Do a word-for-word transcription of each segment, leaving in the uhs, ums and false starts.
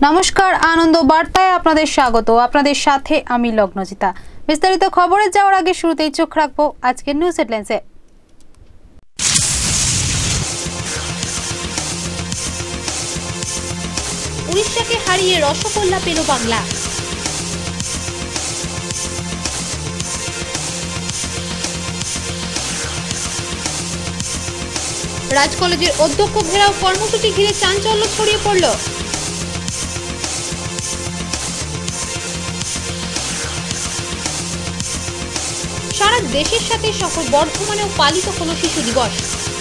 नमस्कार आनंद बार्ताय आपनादेर स्वागत। आपनादेर साथे आमी लग्नजिता। विस्तारित खबरे जाওয়ার आगे शुरूतेই चोख राखबो आजकेर निউজ हेडलाइन्से। उड़ीसाके हारिয়ে रसगोल्ला पेल बांगला। राज कलेजेर अध्यक्ष घेराव कर्मसूची घिरे चांचल्य छड़िয়ে पड़ल। सारा देशेर साथे शहर बर्धमानेও पालित हलो शिशु दिवस।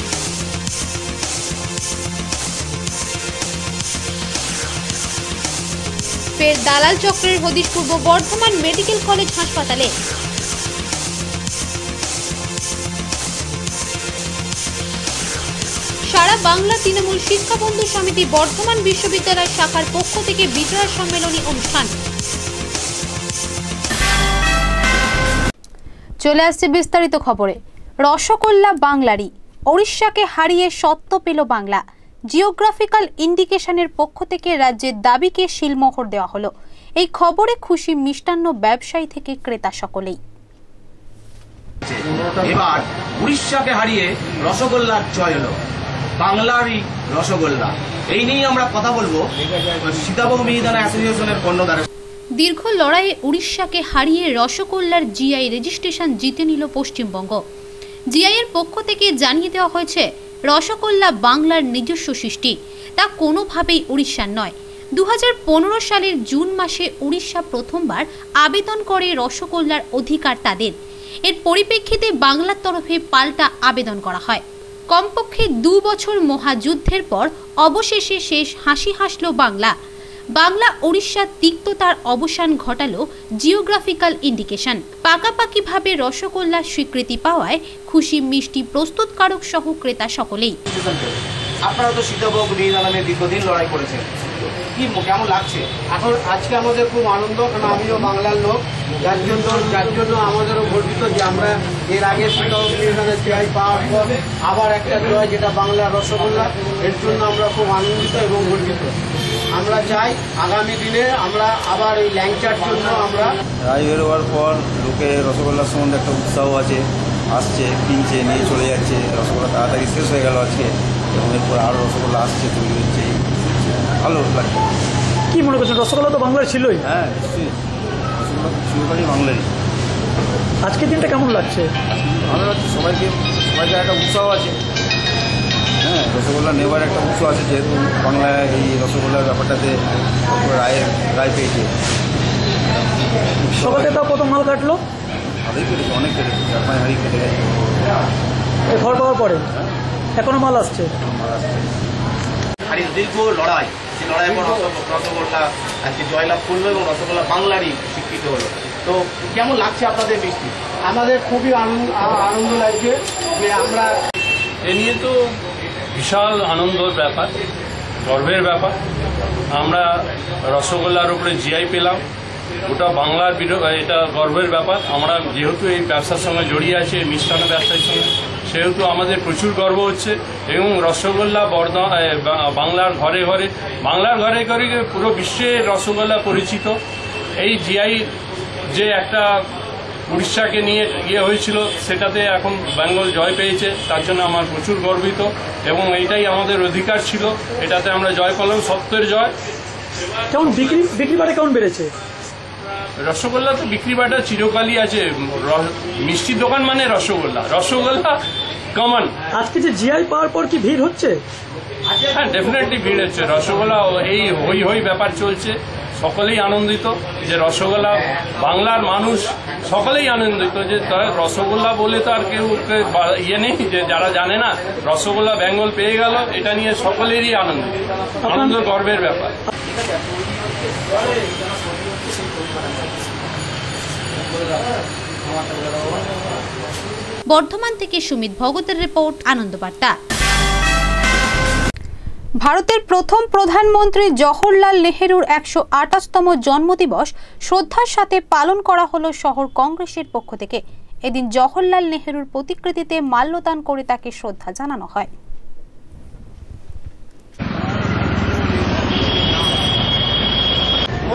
फेर दालाल चक्रेर हदिश पूर्व बर्धमान मेडिकल कलेज हासपाताले। सारा बांगला तृणमूल शिक्षा बंधु समिति बर्धमान विश्वविद्यालय शाखार पक्ष थेके विचार सम्मेलनी अनुष्ठान। चले आसছে বিস্তারিত খবরে। রসগোল্লা বাংলারই, ওড়িশাকে হারিয়ে সত্য পেল বাংলা। জিওগ্রাফিক্যাল ইন্ডিকেশনের পক্ষ থেকে রাজ্যের দাবিকে শিলমোহর দেওয়া হলো। এই খবরে খুশি মিষ্টান্ন ব্যবসায়ী থেকে ক্রেতা সকলেই। এবার ওড়িশাকে হারিয়ে রসগোল্লার জয় হলো, বাংলারই রসগোল্লা। এই নিয়ে আমরা কথা বলবো সীতাভোগ মিহিদানা অ্যাসোসিয়েশনের কর্ণধার। দীর্ঘ লড়াইয়ে উড়িষ্যাকে হারিয়ে রসগোল্লার জিআই রেজিস্ট্রেশন জিতে নিল পশ্চিমবঙ্গ। জিআই এর পক্ষ থেকে জানিয়ে দেওয়া হয়েছে রসগোল্লা বাংলার নিজস্ব সৃষ্টি, তা কোনোভাবেই উড়িষ্যার নয়। দু হাজার পনেরো সালের জুন মাসে উড়িষ্যা প্রথমবার আবেদন করে রসগোল্লার অধিকার তাদের। এর পরিপ্রেক্ষিতে বাংলার তরফে পাল্টা আবেদন করা হয়। কমপক্ষে দু বছর মহাযুদ্ধের পর অবশেষে শেষ হাসি হাসল বাংলা। বাংলা উড়িষ্যার তিক্ততার অবসান ঘটালো জিওগ্রাফিক্যাল ইন্ডিকেশন। পাকাপাকিভাবে রসগোল্লার স্বীকৃতি পাওয়ায় খুশি মিষ্টি প্রস্তুতকারক সহ ক্রেতা সকলেই। আপনারা তো সীতাভোগ মিহিদানা নিয়ে দীর্ঘদিন লড়াই করেছেন, কি কেমন লাগছে এখন? আজকে আমাদের খুব আনন্দ, কারণ আমিও বাংলার লোক, যার জন্য যার জন্য আমাদেরও গর্বিত যে আমরা এর আগে সীতাভোগ মিহিদানা জিআই পাওয়ার পর আবার একটা জয়, যেটা বাংলার রসগোল্লা। এর জন্য আমরা খুব আনন্দিত এবং গর্বিত। আমরা চাই আগামী দিনে আমরা আবার এই ল্যাংচার জন্য আমরা রায় বেরোবার পর লোকে রসগোল্লার সম্বন্ধে একটা উৎসাহ আছে, আসছে, কিনছে, নিয়ে চলে যাচ্ছে। রসগোল্লা তাড়াতাড়ি শেষ হয়ে গেল আজকে, এবং এরপর আরও রসগোল্লা আসছে, তৈরি হচ্ছে, ভালো লাগছে। কি মনে করছেন, রসগোল্লা তো বাংলার ছিলই? হ্যাঁ, নিশ্চয়ই রসগোল্লা চিরকালই বাংলারই। আজকের দিনটা কেমন লাগছে? ভালো লাগছে, সবাইকে সবাইকে একটা উৎসাহ আছে। হ্যাঁ, রসগোল্লা নেবার একটা উৎসাহ আছে, যেহেতু বাংলায় এই রসগোল্লার ব্যাপারটাতে রায়ের রায় পেয়েছে। সকালে তাও কত মাল কাটলো? ভালোই কেটেছে, অনেক কেটেছে, চার পাঁচ হাড়ি কেটে গেছে এই ঘর পাওয়ার পরে। এখনো মাল আসছে। মাল আসছে। হারিয়ে দীর্ঘ লড়াই, সেই লড়াইয়ের পর রসগোল্লা আজকে জয়লাভ করলো এবং রসগোল্লা বাংলারই স্বীকৃত হলো। তো কেমন লাগছে আপনাদের মিষ্টি? আমাদের খুবই আনন্দ আনন্দ লাগছে যে আমরা এ নিয়ে তো বিশাল আনন্দের ব্যাপার, গর্বের ব্যাপার। আমরা রসগোল্লার উপরে জিআই পেলাম, ওটা বাংলার এটা গর্বের ব্যাপার। আমরা যেহেতু এই ব্যবসার সঙ্গে জড়িয়ে আছি, এই মিষ্টান্ন ব্যবসার সঙ্গে, সেহেতু আমাদের প্রচুর গর্ব হচ্ছে। এবং রসগোল্লা বর্ধ বাংলার ঘরে ঘরে বাংলার ঘরে ঘরে পুরো বিশ্বে রসগোল্লা পরিচিত। এই জিআই যে একটা উড়িষ্যাকে নিয়ে ইয়ে হয়েছিল, সেটাতে এখন বেঙ্গল জয় পেয়েছে, তার জন্য আমার প্রচুর গর্বিত। এবং এইটাই আমাদের অধিকার ছিল, এটাতে আমরা জয় পেলাম, সত্যের জয়। কেমন বিক্রি বিক্রি বাটা কেমন বেড়েছে? রসগোল্লা তো বিক্রি বাটা চিরকালই আছে, মিষ্টির দোকান মানে রসগোল্লা, রসগোল্লা কমন। আজকে যে জিআই পাওয়ার পর কি ভিড় হচ্ছে? হ্যাঁ, ডেফিনেটলি ভিড় হচ্ছে। রসগোল্লা এই হই হই ব্যাপার চলছে, সকলেই আনন্দিত যে রসগোল্লা বাংলার মানুষ সকলেই আনন্দিত যে রসগোল্লা বলে তো আর কেউ ইয়ে নেই, যে যারা জানে না রসগোল্লা বেঙ্গল পেয়ে গেল, এটা নিয়ে সকলেরই আনন্দ, আনন্দ গর্বের ব্যাপার। বর্ধমান থেকে সুমিত ভগতের রিপোর্ট, আনন্দ বার্তা। ভারতের প্রথম প্রধানমন্ত্রী জওহরলাল নেহেরুর একশো আঠাশতম জন্মদিবস শ্রদ্ধার সাথে পালন করা হলো শহর কংগ্রেসের পক্ষ থেকে। এদিন জওহরলাল নেহেরুর প্রতিকৃতিতে মাল্যদান করে তাকে শ্রদ্ধা জানানো হয়।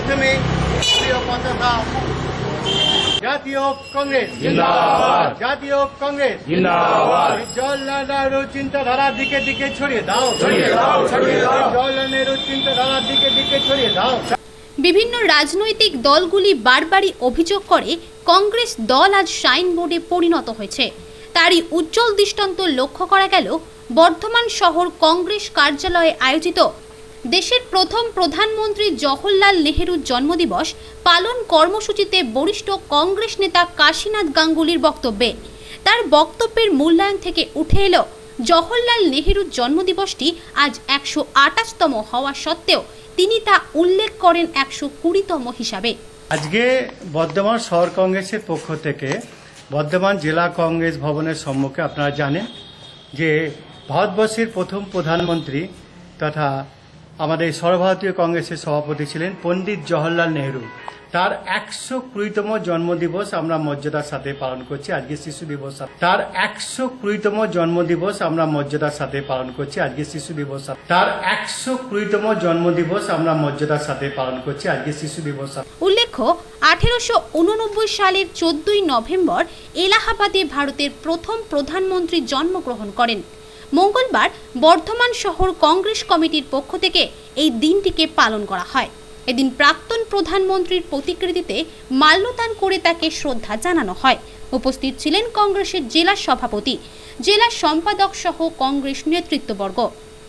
প্রথমে প্রিয় পতাকা জাতীয় কংগ্রেস জিন্দাবাদ। জাতীয় কংগ্রেস জিন্দাবাদ। জওহরলাল নেহরু চিন্তাধারা দিকে দিকে ছড়িয়ে দাও ছড়িয়ে দাও, ছড়িয়ে দাও। জওহরলাল নেহরু চিন্তাধারা দিকে দিকে ছড়িয়ে দাও। বিভিন্ন রাজনৈতিক দলগুলি বারবারই অভিযোগ করে কংগ্রেস দল আজ সাইনবোর্ডে পরিণত হয়েছে। তারই উজ্জ্বল দৃষ্টান্ত লক্ষ্য করা গেল বর্ধমান শহর কংগ্রেস কার্যালয়ে আয়োজিত দেশের প্রথম প্রধানমন্ত্রী জওহরলাল নেহরুর জন্মদিবস পালন কর্মসূচিতে বরিষ্ঠ কংগ্রেস নেতা কাশীনাথ গাঙ্গুলির বক্তব্যে। তার বক্তব্যের মূল্যায়ন থেকে উঠে এলো জওহরলাল নেহরুর জন্মদিবসটি আজ একশো আঠাশতম হওয়া সত্ত্বেও তিনি তা উল্লেখ করেন একশো কুড়িতম হিসাবে। আজকে বর্ধমান শহর কংগ্রেসের পক্ষ থেকে বর্ধমান জেলা কংগ্রেস ভবনের সম্মুখে আপনারা জানেন যে ভারতবর্ষের প্রথম প্রধানমন্ত্রী তথা আমাদের সর্বভারতীয় কংগ্রেসের সভাপতি ছিলেন পণ্ডিত জওহরলাল নেহরু। তার একশো কুড়িতম জন্মদিবস আমরা মর্যাদার সাথে পালন করছি আজকে শিশু দিবস। তার একশো কুড়িতম জন্মদিবস আমরা মর্যাদার সাথে পালন করছি আজকে শিশু দিবস। তার একশো কুড়িতম জন্মদিবস আমরা মর্যাদার সাথে পালন করছি আজকে শিশু দিবস। উল্লেখ্য আঠেরোশো উননব্বই সালের চোদ্দই নভেম্বর এলাহাবাদে ভারতের প্রথম প্রধানমন্ত্রী জন্মগ্রহণ করেন। মঙ্গলবার বর্ধমান শহর কংগ্রেস কমিটির পক্ষ থেকে এই দিনটিকে পালন করা হয়। এদিন প্রাক্তন প্রধানমন্ত্রীর প্রতিকৃতিতে মাল্যদান করে তাকে শ্রদ্ধা জানানো হয়। উপস্থিত ছিলেন কংগ্রেসের জেলা সভাপতি, জেলা সম্পাদক সহ কংগ্রেস নেতৃত্ববর্গ।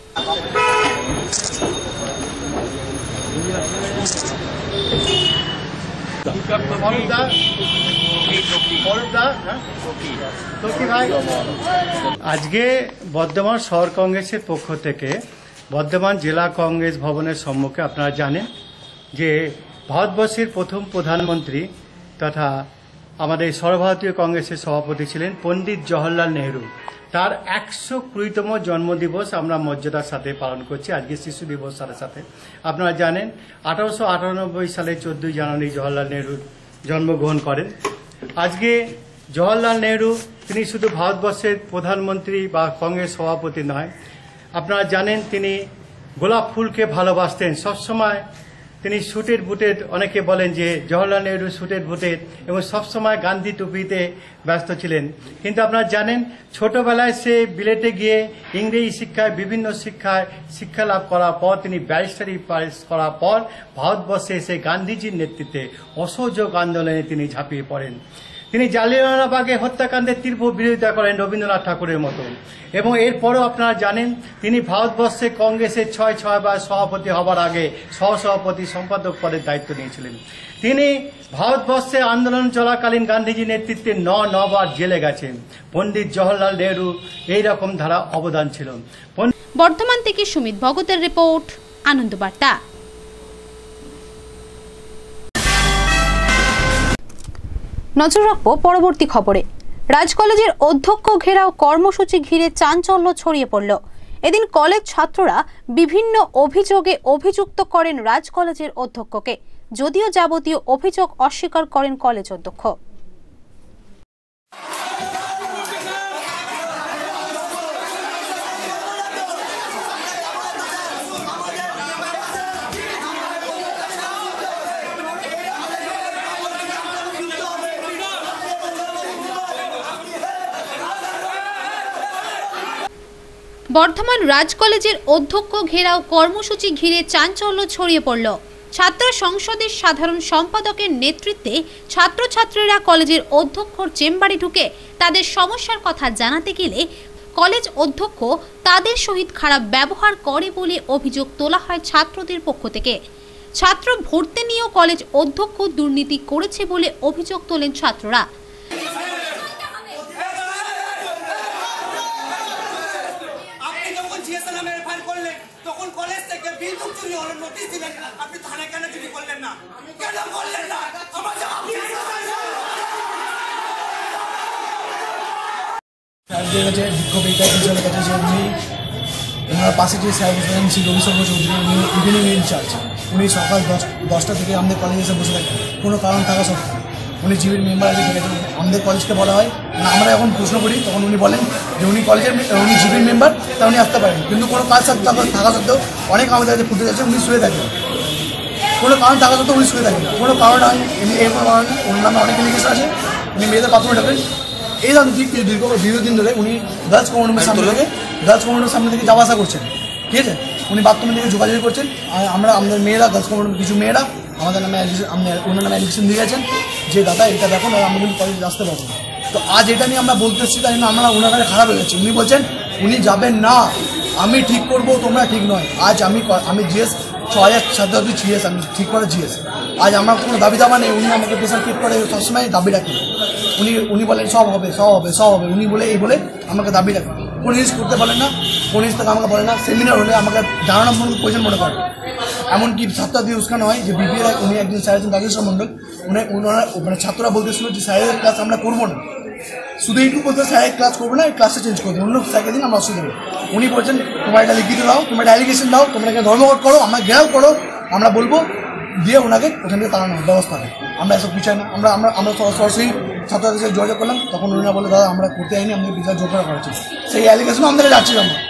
আজকে বর্ধমান শহর কংগ্রেসের পক্ষ থেকে বর্ধমান জেলা কংগ্রেস ভবনের সম্মুখে আপনারা জানেন যে ভারতবর্ষের প্রথম প্রধানমন্ত্রী তথা আমাদের সর্বভারতীয় কংগ্রেসের সভাপতি ছিলেন পণ্ডিত জওহরলাল নেহরু। তার একশো কুড়িতম জন্মদিবস আমরা মর্যাদার সাথে পালন করছি আজকে শিশু দিবসের সাথে। আপনারা জানেন আঠারোশো আটানব্বই সালে চোদ্দই জানুয়ারি জওহরলাল নেহরু জন্মগ্রহণ করেন। আজকে জওহরলাল নেহরু তিনি শুধু ভারতবর্ষের প্রধানমন্ত্রী বা কংগ্রেস সভাপতি নয়, আপনারা জানেন তিনি গোলাপ ফুলকে ভালোবাসতেন। সবসময় তিনি সুটেড বুটেড, অনেকে বলেন যে জওহরলাল নেহরু সুটেড বুটেড এবং সবসময় গান্ধী টুপিতে ব্যস্ত ছিলেন। কিন্তু আপনারা জানেন ছোটবেলায় সে বিলেটে গিয়ে ইংরেজি শিক্ষায় বিভিন্ন শিক্ষায় শিক্ষা লাভ করার পর তিনি ব্যারিস্টারি পাস করার পর ভারতবর্ষে এসে গান্ধীজির নেতৃত্বে অসহযোগ আন্দোলনে তিনি ঝাঁপিয়ে পড়েন। তিনি জালিয়ানওয়ালাবাগে হত্যাকাণ্ডের তীব্র বিরোধিতা করেন রবীন্দ্রনাথ ঠাকুরের মতো। এবং এরপরও আপনারা জানেন তিনি ভারতবর্ষে কংগ্রেসের ছয় ছয় বার সভাপতি হবার আগে সহসভাপতি সম্পাদক পদের দায়িত্ব নিয়েছিলেন। তিনি ভারতবর্ষে আন্দোলন চলাকালীন গান্ধীজির নেতৃত্বে ন নবার জেলে গেছেন। পণ্ডিত জওহরলাল নেহরু এইরকম ধারা অবদান ছিল। বর্ধমান থেকে সুমিত ভগতের রিপোর্ট, আনন্দবার্তা। নজর রাখবো পরবর্তী খবরে। রাজ কলেজের অধ্যক্ষ ঘেরাও কর্মসূচি ঘিরে চাঞ্চল্য ছড়িয়ে পড়ল। এদিন কলেজ ছাত্ররা বিভিন্ন অভিযোগে অভিযুক্ত করেন রাজ কলেজের অধ্যক্ষকে, যদিও যাবতীয় অভিযোগ অস্বীকার করেন কলেজ অধ্যক্ষ। বর্ধমান রাজ কলেজের অধ্যক্ষ ঘেরাও কর্মসূচি ঘিরে চাঞ্চল্য ছড়িয়ে পড়ল। ছাত্র সংসদের সাধারণ সম্পাদকের নেতৃত্বে ছাত্রছাত্রীরা কলেজের অধ্যক্ষর চেম্বারে ঢুকে তাদের সমস্যার কথা জানাতে গেলে কলেজ অধ্যক্ষ তাদের সহিত খারাপ ব্যবহার করে বলে অভিযোগ তোলা হয় ছাত্রদের পক্ষ থেকে। ছাত্র ভর্তি নিয়েও কলেজ অধ্যক্ষ দুর্নীতি করেছে বলে অভিযোগ তোলেন ছাত্ররা। বিক্ষোভ এইটাই হিসাবে কাছে যে উনি ওনার পাশে যে স্যার বসেন শ্রী রবিশঙ্কর চৌধুরী, উনি ইভিনিং ইনচার্জ। উনি সকাল দশ দশটা থেকে আমাদের কলেজে এসে বসে থাকেন কোনো কারণ থাকা সত্ত্বেও। উনি জিবির মেম্বার ঠিক আছে, আমাদের কলেজকে বলা হয় না, আমরা যখন প্রশ্ন করি তখন উনি বলেন যে উনি কলেজের উনি জিবির মেম্বার, তা উনি আসতে পারেন। কিন্তু কোনো কাজ থাকা সত্ত্বেও অনেক আমাদের কাছে ফুটে যাচ্ছে উনি শুয়ে থাকেন। কোনো কারণ থাকা সত্ত্বেও উনি শুয়ে থাকেন, কোনো কারণ হয় এমনি এই কোনো কারণ ওর নামে অনেক এলিগেশন আছে, উনি মেয়েদের বাথরুমে ঢোকেন। এই ধরনের ঠিক দীর্ঘ দীর্ঘদিন ধরে উনি গার্লস কমন রুমের সামনে থেকে গার্লস কমন রুমের সামনে থেকে যাওয়া আসা করছেন, ঠিক আছে। উনি বাথরুমের দিকে যোগাযোগ করছেন, আর আমরা আমাদের মেয়েরা গার্লস কমন রুমের কিছু মেয়েরা আমাদের নামে ওনার নামে অ্যালিগেশন দিয়ে গেছেন যে দাদা এটা দেখুন আমরা কিন্তু কলেজে আসতে পারবো না। তো আজ এটা নিয়ে আমরা বলতে এসেছি, তাই জন্য আমরা ওনার কাছে খারাপ হয়ে গেছে। উনি বলছেন উনি যাবেন না, আমি ঠিক করবো, তোমরা ঠিক নয়। আজ আমি আমি জিএস ছ হাজার ছাত্রছাত্রী জিএস আমি ঠিক করে জিএস, আজ আমার কোনো দাবি দাবা নেই। উনি আমাকে প্রেশার ক্রিয়েট করে সবসময় দাবি রাখেন। উনি উনি বলেন সব হবে সব হবে সব হবে, উনি বলে এই বলে আমাকে দাবি রাখেন। কোন জিনিস করতে বলেন না, কোন জিনিস থেকে আমাকে বলেন না। সেমিনার হলে আমাকে জানানো মনে প্রয়োজন মনে করেন। এমনকি ছাত্রদের উস্কানো হয় যে বিপিএর উনি একদিন স্যার আছেন রাজেশ্বর মণ্ডল, উনি ওনারা মানে ছাত্ররা বলতেছিল যে স্যারের ক্লাস আমরা করবো না, শুধু এইটুকু বলতে স্যারের ক্লাস করবো না, এই ক্লাসটা চেঞ্জ করে দেবো, অন্য স্যারকে দিন আমরা অসুবিধা নেই। উনি বলছেন তোমার এটা লিখিত দাও, তোমার একটা অ্যালিগেশন দাও, তোমরা এখানে ধর্মঘট করো, আমরা ঘেরাও করো, আমরা বলবো, দিয়ে ওনাকে ওখান থেকে তাড়ানোর ব্যবস্থা নেই। আমরা এসব পিছাই না, আমরা আমরা আমরা সরাসরি ছাত্রদের সাথে যোগাযোগ করলাম, তখন ওনারা বলে দাদা আমরা করতে আইনি, আমাদের বিচার জোর করা করেছি। সেই অ্যালিগেশনও আমাদের যাচ্ছিলাম না।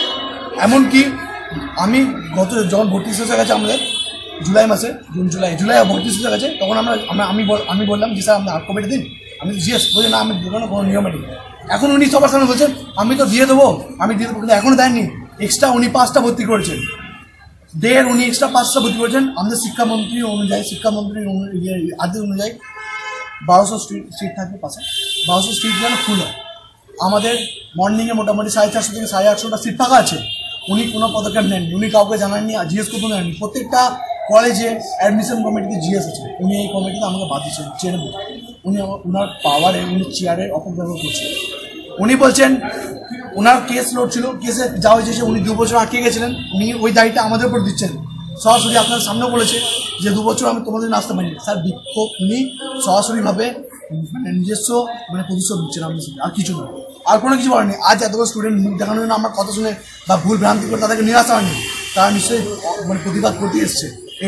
এমনকি আমি গত যখন ভর্তি শেষ হয়ে গেছে আমাদের জুলাই মাসে, জুন জুলাই জুলাই ভর্তি শেষ হয়ে গেছে, তখন আমরা আমরা আমি আমি বললাম যে স্যার আমরা হার্ড কপিটা দিন, আমি জিএস বলি না, আমি দেবো না, কোনো নিয়মে নেই। এখন উনি সবার সামনে বলছেন আমি তো দিয়ে দেবো, আমি দিয়ে দেবো, কিন্তু এখনও দেননি। এক্সট্রা উনি পাঁচটা ভর্তি করেছেন, দেড় উনি এক্সট্রা পাঁচটা ভর্তি করেছেন। আমাদের শিক্ষামন্ত্রী অনুযায়ী শিক্ষামন্ত্রীর আদেশ অনুযায়ী বারোশো স্ট্রিট সিট থাকবে পাশে, বারোশো স্ট্রিট যেন ফুল হয়। আমাদের মর্নিংয়ে মোটামুটি সাড়ে চারশো থেকে সাড়ে আটশোটা সিট ফাঁকা আছে। উনি কোনো পদক্ষেপ নেননি, উনি কাউকে জানাননি, আর জিএস করতে নেননি। প্রত্যেকটা কলেজে অ্যাডমিশন কমিটিতে জিএস আছে, উনি এই কমিটিতে আমাকে বাদ দিচ্ছেন চেয়ারে। উনি আমার ওনার পাওয়ারে উনি চেয়ারের অপব্যবহার করছেন। উনি বলছেন ওনার কেস লোড ছিল, কেসে যা হয়েছে উনি দু বছর আটকে গেছিলেন, উনি ওই দায়িত্বটা আমাদের উপর দিচ্ছেন। সরাসরি আপনার সামনে বলেছে যে দু বছর আমি তোমাদের আসতে পারিনি স্যার, বিক্ষোভ উনি সরাসরিভাবে মানে নিজস্ব মানে প্রতিশোধ দিচ্ছেন আমাদের সাথে, আর কিছু না, আর কোনো কিছু বলেনি। আজ এতগুলো স্টুডেন্ট মুখ দেখানোর জন্য আমার কথা শুনে বা ভুল ভ্রান্তি করে তাদেরকে নিরাশা হয়নি, তারা নিশ্চয়ই মানে প্রতিবাদ করতে এসছে।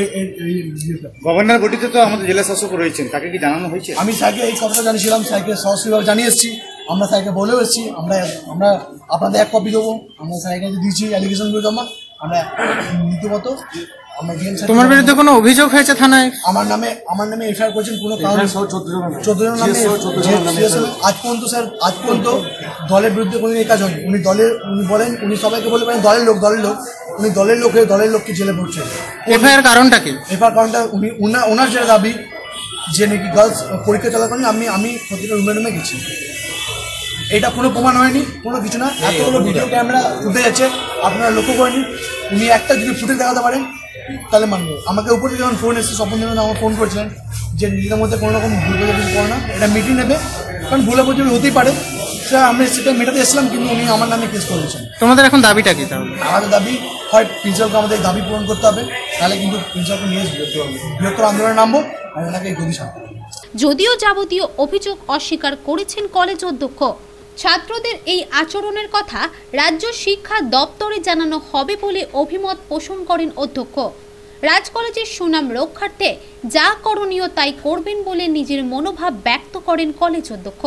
গভর্নর গঠিত তো আমাদের জেলা শাসক রয়েছেন, তাকে কি জানানো হয়েছে? আমি স্যারকে এই কথাটা জানিয়েছিলাম, স্যারকে সরাসরিভাবে জানিয়ে এসেছি, আমরা স্যারকে বলেও এসেছি। আমরা আমরা আপনাদের এক কপি দেবো, আমরা স্যারকে দিয়েছি অ্যালিগেশনগুলো জমা, আমরা নীতিমতো আমরা ডিএম স্যার। তোমার বিরুদ্ধে কোনো অভিযোগ হয়েছে থানায়? আমার নামে আমার নামে এফআইআর করেছেন কোনো কারণে চোদ্দ জন নামে আজ পর্যন্ত স্যার, আজ পর্যন্ত দলের বিরুদ্ধে কোনো কাজ হয়নি। উনি দলের উনি বলেন উনি সবাইকে বলে পারেন দলের লোক দলের লোক উনি দলের লোক হয়ে দলের লোককে জেলে পড়ছেন। এফআইআর কারণটা কি? এফআইআর কারণটা উনি ওনার ওনার যেটা দাবি যে নাকি গার্লস পরীক্ষা চলাকালীন আমি আমি প্রতিটা রুমে রুমে গেছি, এটা কোনো প্রমাণ হয়নি, কোনো কিছু না। এতগুলো ভিডিও ক্যামেরা উঠে যাচ্ছে, আপনারা লক্ষ্য করেনি। উনি একটা যদি ফুটেজ দেখাতে পারেন তাহলে মানবো। আমাকে উপরে যখন ফোন এসেছে স্বপন দিন আমার ফোন করেছিলেন যে নিজেদের মধ্যে কোনো রকম ভুল বোঝাবুঝি করো না, এটা মিটিং নেবে, কারণ ভুলে বোঝাবুঝি হতেই পারে। স্যার আমি সেটা মেটাতে এসেছিলাম, কিন্তু উনি আমার নামে কেস করেছেন। তোমাদের এখন দাবিটা কি তাহলে? আমাদের দাবি হয় প্রিন্সিপালকে আমাদের দাবি পূরণ করতে হবে, তাহলে কিন্তু প্রিন্সিপালকে নিয়ে বৃহত্তর আন্দোলনে নামবো, আমি ওনাকে এই গতি সামনে। যদিও যাবতীয় অভিযোগ অস্বীকার করেছেন কলেজ অধ্যক্ষ, ছাত্রদের এই আচরণের কথা রাজ্য শিক্ষা দপ্তরে জানানো হবে বলে অভিমত পোষণ করেন অধ্যক্ষ। রাজ কলেজের সুনাম রক্ষার্থে যা করণীয় তাই করবেন বলে নিজের মনোভাব ব্যক্ত করেন কলেজ অধ্যক্ষ।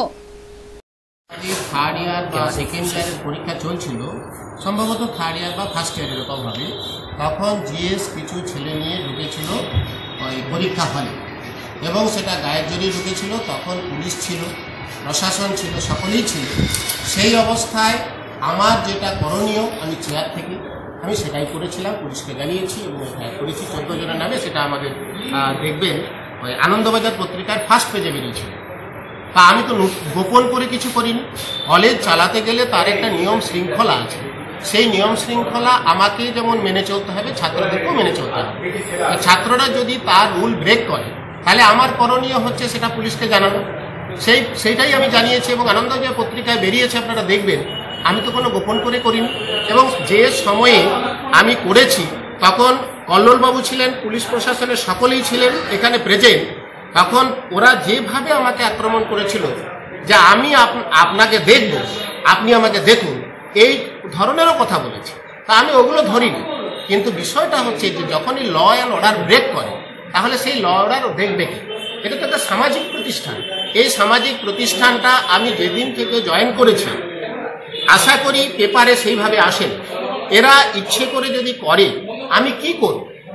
থার্ড ইয়ার বা সেকেন্ড ইয়ারের পরীক্ষা চলছিল, সম্ভবত থার্ড ইয়ার বা ফার্স্ট ইয়ার এরকম হবে, তখন জিএস কিছু ছেলে নিয়ে ঢুকেছিল ওই পরীক্ষা হলে, এবং সেটা গায়ের জড়িয়ে ঢুকেছিল। তখন পুলিশ ছিল, প্রশাসন ছিল, সকলেই ছিল। সেই অবস্থায় আমার যেটা করণীয় আমি চেয়ার থেকে আমি সেটাই করেছিলাম, পুলিশকে জানিয়েছি এবং এফআইআর করেছি চোদ্দো জনের নামে। সেটা আমাদের দেখবেন ওই আনন্দবাজার পত্রিকার ফার্স্ট পেজে বেরিয়েছিল। তা আমি তো গোপন করে কিছু করিনি। কলেজ চালাতে গেলে তার একটা নিয়ম শৃঙ্খলা আছে, সেই নিয়ম শৃঙ্খলা আমাকে যেমন মেনে চলতে হবে, ছাত্রদেরকেও মেনে চলতে হবে। ছাত্ররা যদি তার রুল ব্রেক করে তাহলে আমার করণীয় হচ্ছে সেটা পুলিশকে জানানো। সেই সেইটাই আমি জানিয়েছি এবং আনন্দবাজার পত্রিকায় বেরিয়েছে, আপনারা দেখবেন। আমি তো কোনো গোপন করে করিনি, এবং যে সময়ে আমি করেছি তখন কল্লোলবাবু ছিলেন, পুলিশ প্রশাসনের সকলেই ছিলেন এখানে প্রেজেন্ট। তখন ওরা যেভাবে আমাকে আক্রমণ করেছিল যে আমি আপনাকে দেখব, আপনি আমাকে দেখুন, এই ধরনেরও কথা বলেছি। তা আমি ওগুলো ধরিনি, কিন্তু বিষয়টা হচ্ছে যে যখনই ল অ্যান্ড অর্ডার ব্রেক করে তাহলে সেই ল অর্ডার দেখবে কি? এটা তো একটা সামাজিক প্রতিষ্ঠান। এই সামাজিক প্রতিষ্ঠানটা আমি যেদিন থেকে জয়েন করেছি, আশা করি পেপারে সেইভাবে আসেন। এরা ইচ্ছে করে যদি করে আমি কি করব?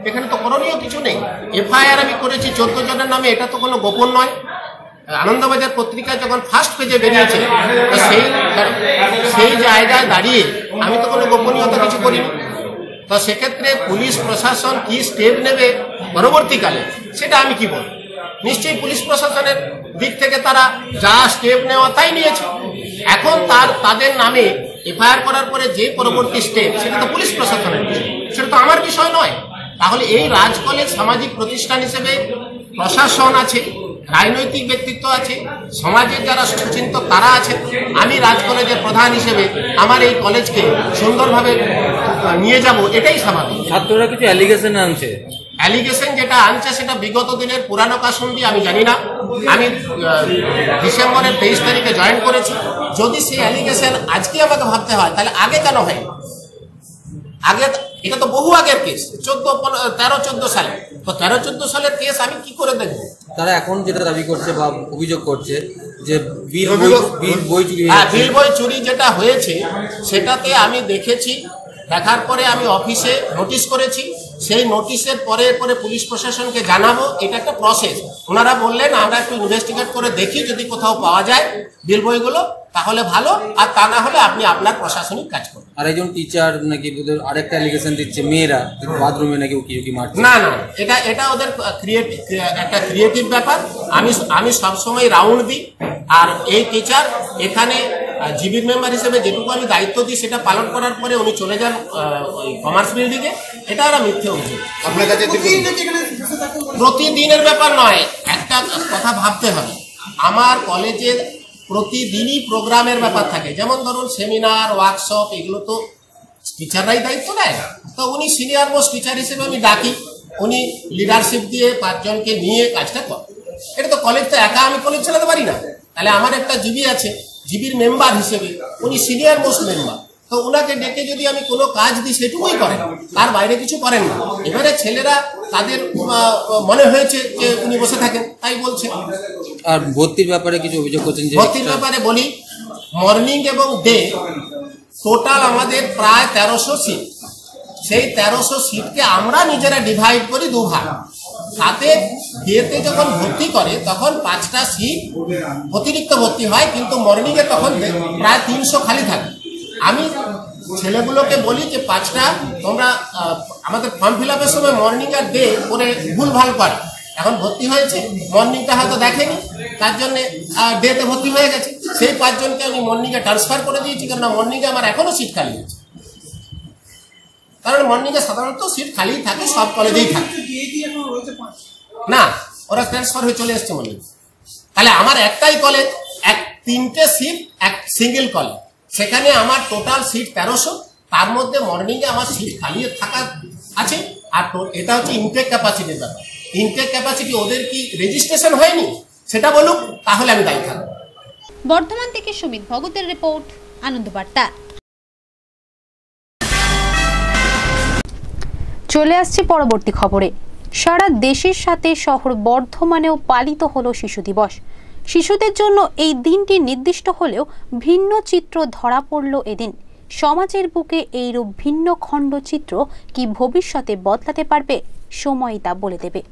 এখানে তো করণীয় কিছু নেই। এফআইআর আমি করেছি চোদ্দ জনের নামে, এটা তো কোনো গোপন নয়। আনন্দবাজার পত্রিকা যখন ফার্স্ট পেজে বেরিয়েছে সেই সেই জায়গায় দাঁড়িয়ে আমি তো কোনো গোপনীয়তা কিছু করিনি। তো সেক্ষেত্রে পুলিশ প্রশাসন কি স্টেপ নেবে পরবর্তীকালে সেটা আমি কি বলব। নিশ্চয়ই পুলিশ প্রশাসনের দিক থেকে তারা যা স্টেপ নেওয়া তাই নিয়েছে। এখন তার তাদের নামে এফআইআর করার পরে যে পরবর্তী স্টেপ সেটা তো পুলিশ প্রশাসনের বিষয়, সেটা তো আমার বিষয় নয়। তাহলে এই রাজ কলেজ সামাজিক প্রতিষ্ঠান হিসেবে প্রশাসন আছে, রাজনৈতিক ব্যক্তিত্ব আছে, সমাজের যারা সুচিন্তক তারা আছে। আমি রাজ কলেজের প্রধান হিসেবে আমার এই কলেজকে সুন্দরভাবে নিয়ে যাব, এটাই স্বাভাবিক। ছাত্ররা কিছু অ্যালিগেশন আনছে, অ্যালিগেশন যেটা আনছে সেটা বিগত দিনের পুরানো কাসুন্দি আমি জানি না। আমি ডিসেম্বরের তেইশ তারিখে জয়েন করেছি। যদি সেই অ্যালিগেশন আজকে আমাকে ভাবতে হয় তাহলে আগে কেন হয়? আগে এটা তো বহু আগের কেস, চোদ্দ তেরো চোদ্দ সালে। তো তেরো চোদ্দ সালের কেস আমি কি করে দেখবো? তারা এখন যেটা দাবি করছে বা অভিযোগ করছে যে বিল বই চুরি, হ্যাঁ বিল বই চুরি যেটা হয়েছে সেটাতে আমি দেখেছি। দেখার পরে আমি অফিসে নোটিশ করেছি। সেই নোটিশের পরে পরে পুলিশ প্রশাসনকে জানাবো, এটা একটা প্রসেস। ওনারা বললেন আমরা একটু ইনভেস্টিগেট করে দেখি, যদি কোথাও পাওয়া যায় বিল বইগুলো তাহলে ভালো, আর তা না হলে আপনি আপনার প্রশাসনিক কাজ করুন। আর একজন টিচার নাকি আরেকটা অ্যালিগেশন দিচ্ছে মেয়েরা বাথরুমে নাকি উকি উকি মারছে। না না, এটা এটা ওদের ক্রিয়েটিভ একটা ক্রিয়েটিভ ব্যাপার। আমি আমি সবসময় রাউন্ড দিই, আর এই টিচার এখানে জিবির মেম্বার হিসেবে যেটুকু আমি দায়িত্ব দিই সেটা পালন করার পরে উনি চলে যান কমার্স বিল্ডিংয়ে। এটা ওরা মিথ্যে অভিযোগ। আপনার কাছে প্রতিদিনের ব্যাপার নয়, একটা কথা ভাবতে হবে। আমার কলেজের প্রতিদিনই প্রোগ্রামের ব্যাপার থাকে, যেমন ধরুন সেমিনার, ওয়ার্কশপ, এগুলো তো টিচাররাই দায়িত্ব নেয়। তো উনি সিনিয়র মোস্ট টিচার হিসেবে আমি ডাকি, উনি লিডারশিপ দিয়ে পাঁচজনকে নিয়ে কাজটা করেন। এটা তো কলেজ তো একা আমি কলেজ চালাতে পারি না। তাহলে আমার একটা জিবি আছে, জিবির মেম্বার হিসেবে উনি সিনিয়র মোস্ট মেম্বার। তো ওনাকে ডেকে যদি আমি কোনো কাজ দিই সেটুকুই করেন, তার বাইরে কিছু করেন না। এবারে ছেলেরা তাদের মনে হয়েছে যে উনি বসে থাকেন তাই বলছে। আর ভর্তির ব্যাপারে কিছু অভিযোগ করছেন? ভর্তির ব্যাপারে বলি, মর্নিং এবং ডে টোটাল আমাদের প্রায় তেরোশো সিট। সেই তেরোশো সিটকে আমরা নিজেরা ডিভাইড করি দু ভাগ। তাতে ডেতে যখন ভর্তি করে তখন পাঁচটা সিট অতিরিক্ত ভর্তি হয়, কিন্তু মর্নিংয়ে তখন প্রায় তিনশো খালি থাকে। আমি ছেলেগুলোকে বলি যে পাঁচটা তোমরা আমাদের ফর্ম ফিল আপের সময় মর্নিং আর ডে করে ভুলভাল করে, এখন ভর্তি হয়েছে, মর্নিংটা হয়তো দেখেনি, তার জন্যে ডেতে ভর্তি হয়ে গেছে। সেই পাঁচজনকে আমি মর্নিংয়ে ট্রান্সফার করে দিয়েছি, কারণ মর্নিংয়ে আমার এখনও সিট খালি আছে। কারণ মর্নিংয়ে সাধারণত সিট খালি থাকে, সব কলেজেই থাকে না, ওরা ট্রান্সফার হয়ে চলে এসছে মর্নিং। তাহলে আমার একটাই কলেজ, এক তিনটে সিট, এক সিঙ্গেল কলেজ, সেখানে আমার টোটাল সিট তেরোশো। তার মধ্যে মর্নিংয়ে আমার সিট খালি থাকা আছে। আর এটা হচ্ছে ইনটেক ক্যাপাসিটির ব্যাপার। ইনটেক ক্যাপাসিটি ওদের কি রেজিস্ট্রেশন হয়নি সেটা বলুক, তাহলে আমি দায়ী থাকবো। বর্ধমান থেকে সুমিত ভগতের রিপোর্ট, আনন্দবার্তা। চলে আসছে পরবর্তী খবরে। সারা দেশের সাথে শহর বর্ধমানেও পালিত হলো শিশু দিবস। শিশুদের জন্য এই দিনটি নির্দিষ্ট হলেও ভিন্ন চিত্র ধরা পড়ল এদিন। সমাজের বুকে এইরূপ ভিন্ন খণ্ডচিত্র কি ভবিষ্যতে বদলাতে পারবে, সময় তা বলে দেবে।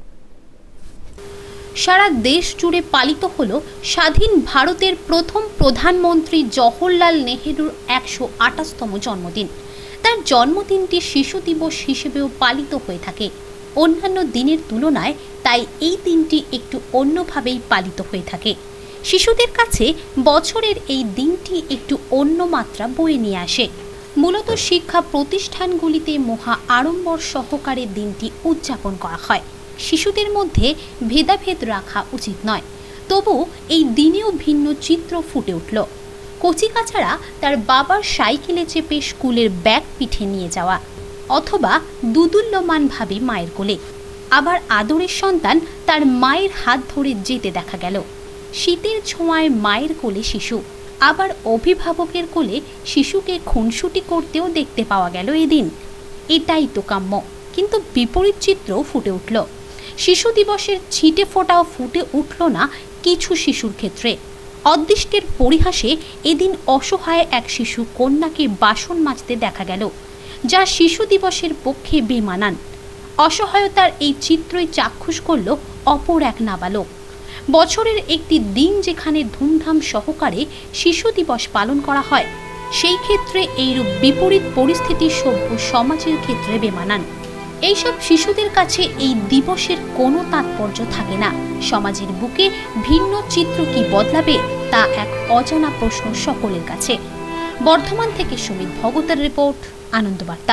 সারা দেশ জুড়ে পালিত হলো স্বাধীন ভারতের প্রথম প্রধানমন্ত্রী জওহরলাল নেহেরুর একশো আঠাশতম জন্মদিন। তার জন্মদিনটি শিশু দিবস হিসেবেও পালিত হয়ে থাকে অন্যান্য দিনের তুলনায়, তাই এই দিনটি একটু অন্যভাবেই পালিত হয়ে থাকে। শিশুদের কাছে বছরের এই দিনটি একটু অন্য মাত্রা বয়ে নিয়ে আসে। মূলত শিক্ষা প্রতিষ্ঠানগুলিতে মহা আড়ম্বর সহকারে দিনটি উদযাপন করা হয়। শিশুদের মধ্যে ভেদাভেদ রাখা উচিত নয়, তবু এই দিনেও ভিন্ন চিত্র ফুটে উঠল। কচিকাচারা তার বাবার সাইকেলে চেপে স্কুলের ব্যাগ পিঠে নিয়ে যাওয়া, অথবা দুদুল্যমানভাবে মায়ের কোলে। আবার আদরের সন্তান তার মায়ের হাত ধরে যেতে দেখা গেল। শীতের ছোঁয়ায় মায়ের কোলে শিশু, আবার অভিভাবকের কোলে শিশুকে খুনসুটি করতেও দেখতে পাওয়া গেল এদিন। এটাই তো কাম্য, কিন্তু বিপরীত চিত্রও ফুটে উঠল। শিশু দিবসের ছিটে ফোটাও ফুটে উঠল না কিছু শিশুর ক্ষেত্রে। অদৃষ্টের পরিহাসে এদিন অসহায় এক শিশু কন্যাকে বাসন মাজতে দেখা গেল, যা শিশু দিবসের পক্ষে বেমানান। অসহায়তার এই চিত্রই চাক্ষুষ করল অপর এক নাবালক। বছরের একটি দিন যেখানে ধুমধাম সহকারে শিশু দিবস পালন করা হয়, সেই ক্ষেত্রে এইরূপ বিপরীত পরিস্থিতি সভ্য সমাজের ক্ষেত্রে বেমানান। এইসব শিশুদের কাছে এই দিবসের কোনো তাৎপর্য থাকে না। সমাজের বুকে ভিন্ন চিত্র কি বদলাবে তা এক অজানা প্রশ্ন সকলের কাছে। বর্ধমান থেকে সুমিত ভগতের রিপোর্ট, আনন্দবার্তা।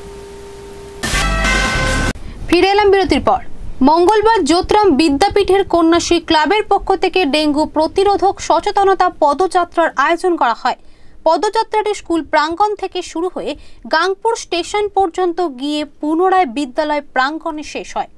ফিরে এলাম বিরতির পর। মঙ্গলবার যোতরাম বিদ্যাপীঠের কন্যাশ্রী ক্লাবের পক্ষ থেকে ডেঙ্গু প্রতিরোধক সচেতনতা পদযাত্রার আয়োজন করা হয়। পদযাত্রাটি স্কুল প্রাঙ্গণ থেকে শুরু হয়ে গাংপুর স্টেশন পর্যন্ত গিয়ে পুনরায় বিদ্যালয় প্রাঙ্গণে শেষ হয়।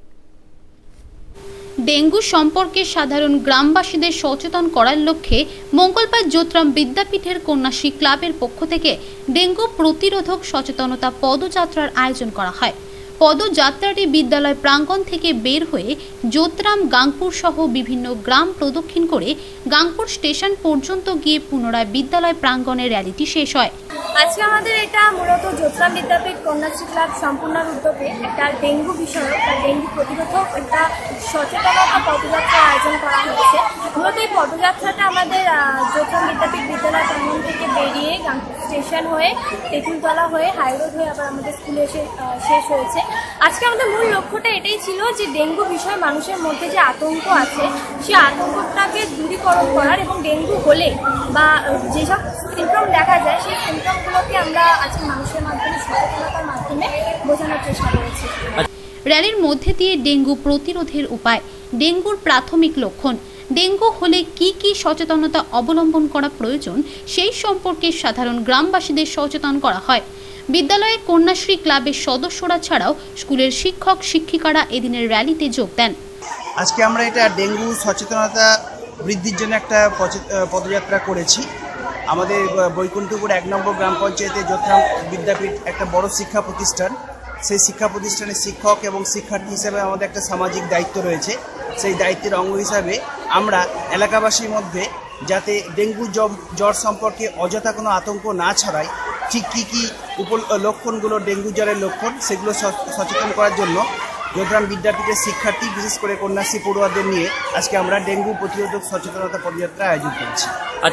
ডেঙ্গু সম্পর্কে সাধারণ গ্রামবাসীদের সচেতন করার লক্ষ্যে মঙ্গলবার যোতরাম বিদ্যাপীঠের কন্যাশ্রী ক্লাবের পক্ষ থেকে ডেঙ্গু প্রতিরোধক সচেতনতা পদযাত্রার আয়োজন করা হয়। পদযাত্রাটি বিদ্যালয় প্রাঙ্গণ থেকে বের হয়ে যোতরাম, গাংপুর সহ বিভিন্ন গ্রাম প্রদক্ষিণ করে গাংপুর স্টেশন পর্যন্ত গিয়ে পুনরায় বিদ্যালয় প্রাঙ্গণে র্যালিটি শেষ হয়। আজকে আমাদের এটা মূলত যোতরাম বিদ্যাপীঠ কন্যাশ্রী ক্লাব সম্পূর্ণ উদ্যোগে একটা ডেঙ্গু বিষয়ক ডেঙ্গু প্রতিরোধক একটা সচেতনতা পদযাত্রা আয়োজন করা হয়েছে। মূলত এই পদযাত্রাটা আমাদের যোতরাম বিদ্যাপীঠ বিদ্যালয় প্রাঙ্গণ থেকে বেরিয়ে গাংপুর স্টেশন হয়ে তেঁতুলতলা হয়ে হাইরোড হয়ে আবার আমাদের স্কুলে এসে শেষ হয়েছে। আজকে আমাদের মূল লক্ষ্যটা এটাই ছিল যে ডেঙ্গু বিষয়ে মানুষের মধ্যে যে আতঙ্ক আছে সেই আতঙ্কটাকে দূরীকরণ করার এবং ডেঙ্গু হলে বা যেসব সিমটম দেখা যায় সেই সিমটমগুলোকে আমরা আজকে মানুষের মাধ্যমে সচেতনতার মাধ্যমে বোঝানোর চেষ্টা করেছি। র্যালির মধ্যে দিয়ে ডেঙ্গু প্রতিরোধের উপায়, ডেঙ্গুর প্রাথমিক লক্ষণ, ডেঙ্গু হলে কি কি সচেতনতা অবলম্বন করা প্রয়োজন সেই সম্পর্কে সাধারণ গ্রামবাসীদের সচেতন করা হয়। বিদ্যালয়ে কন্যাশ্রী ক্লাবের সদস্যরা ছাড়াও স্কুলের শিক্ষক শিক্ষিকারা এদিনের র্যালিতে যোগ দেন। আজকে আমরা এটা ডেঙ্গু সচেতনতা বৃদ্ধির জন্য একটা পদযাত্রা করেছি। আমাদের বৈকুণ্ঠপুর এক নম্বর গ্রাম পঞ্চায়েতে যোতরাম বিদ্যাপীঠ একটা বড় শিক্ষা প্রতিষ্ঠান। সেই শিক্ষা প্রতিষ্ঠানের শিক্ষক এবং শিক্ষার্থী হিসেবে আমাদের একটা সামাজিক দায়িত্ব রয়েছে। সেই দায়িত্বের অঙ্গ হিসাবে আমরা এলাকাবাসীর মধ্যে যাতে ডেঙ্গু জ্বর সম্পর্কে অযথা কোনো আতঙ্ক না ছড়ায়, ঠিক কী কী উপ লক্ষণগুলো ডেঙ্গু জ্বরের লক্ষণ সেগুলো সচেতন করার জন্য যোতরাম বিদ্যাপীঠের শিক্ষার্থী, বিশেষ করে কন্যাশ্রী পড়ুয়াদের নিয়ে আজকে আমরা ডেঙ্গু প্রতিরোধক সচেতনতা পদযাত্রা আয়োজন করেছি।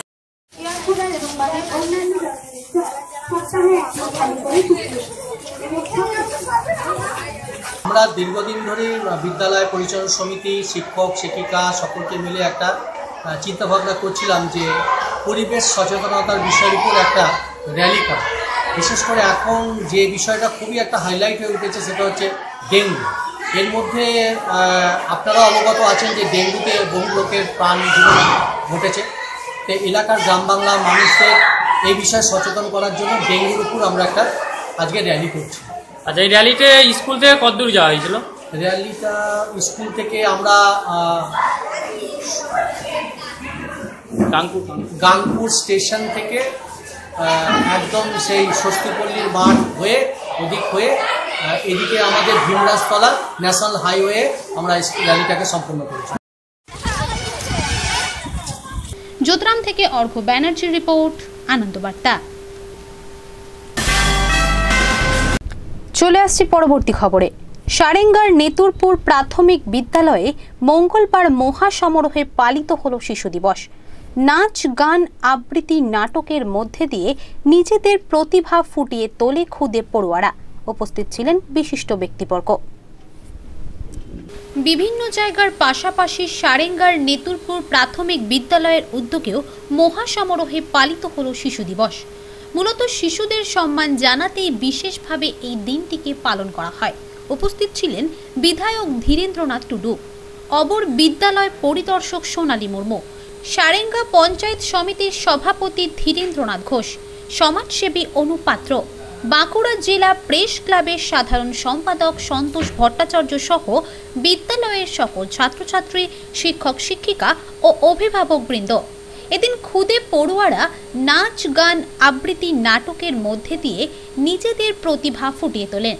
আমরা দীর্ঘদিন ধরে বিদ্যালয় পরিচালন সমিতি, শিক্ষক শিক্ষিকা সকলকে মিলে একটা চিন্তাভাবনা করছিলাম যে পরিবেশ সচেতনতার বিষয়ের উপর একটা র্যালি করা। বিশেষ করে এখন যে বিষয়টা খুবই একটা হাইলাইট হয়ে উঠেছে সেটা হচ্ছে ডেঙ্গু। এর মধ্যে আপনারা অবগত আছেন যে ডেঙ্গুতে বহু লোকের প্রাণ জীবন ঘটেছে। তো এলাকার গ্রাম বাংলা মানুষদের এই বিষয়ে সচেতন করার জন্য ডেঙ্গুর উপর আমরা একটা আজকে র্যালি করছি। আচ্ছা, এই র্যালিতে স্কুল থেকে কতদূর যাওয়া হয়েছিল? র্যালিটা স্কুল থেকে আমরা গাংপুর গাংপুর স্টেশন থেকে একদম সেই ষষ্ঠীপল্লীর মাঠ হয়ে ওদিক হয়ে এদিকে আমাদের ভীমরাজতলা ন্যাশনাল হাইওয়ে আমরা র্যালিটাকে সম্পন্ন করেছি। যোতরাম থেকে অর্ঘ্য ব্যানার্জির রিপোর্ট, আনন্দবার্তা। চলে আসছি পরবর্তী খবরে। সারেঙ্গার নেতুরপুর প্রাথমিক বিদ্যালয়ে মঙ্গলবার মহা সমারোহে পালিত হল শিশু দিবস। নাচ, গান, আবৃত্তি, নাটকের মধ্যে দিয়ে নিজেদের প্রতিভা ফুটিয়ে তোলে খুদে পড়ুয়ারা। উপস্থিত ছিলেন বিশিষ্ট ব্যক্তিবর্গ। বিভিন্ন জায়গার পাশাপাশি সারেঙ্গার নেতুরপুর প্রাথমিক বিদ্যালয়ের উদ্যোগেও মহা সমারোহে পালিত হল শিশু দিবস। মূলত শিশুদের সম্মান জানাতেই বিশেষভাবে এই দিনটিকে পালন করা হয়। উপস্থিত ছিলেন বিধায়ক ধীরেন্দ্রনাথ টুডু, অবর বিদ্যালয় পরিদর্শক সোনালী মুর্মু, সারেঙ্গা পঞ্চায়েত সমিতির সভাপতি ধীরেন্দ্রনাথ ঘোষ, সমাজসেবী অনুপ পাত্র, বাঁকুড়া জেলা প্রেস ক্লাবের সাধারণ সম্পাদক সন্তোষ ভট্টাচার্য সহ বিদ্যালয়ের সকল ছাত্রছাত্রী, শিক্ষক শিক্ষিকা ও অভিভাবকবৃন্দ। এদিন খুদে পড়ুয়ারা নাচ, গান, আবৃত্তি, নাটকের মধ্যে দিয়ে নিজেদের প্রতিভা ফুটিয়ে তোলেন।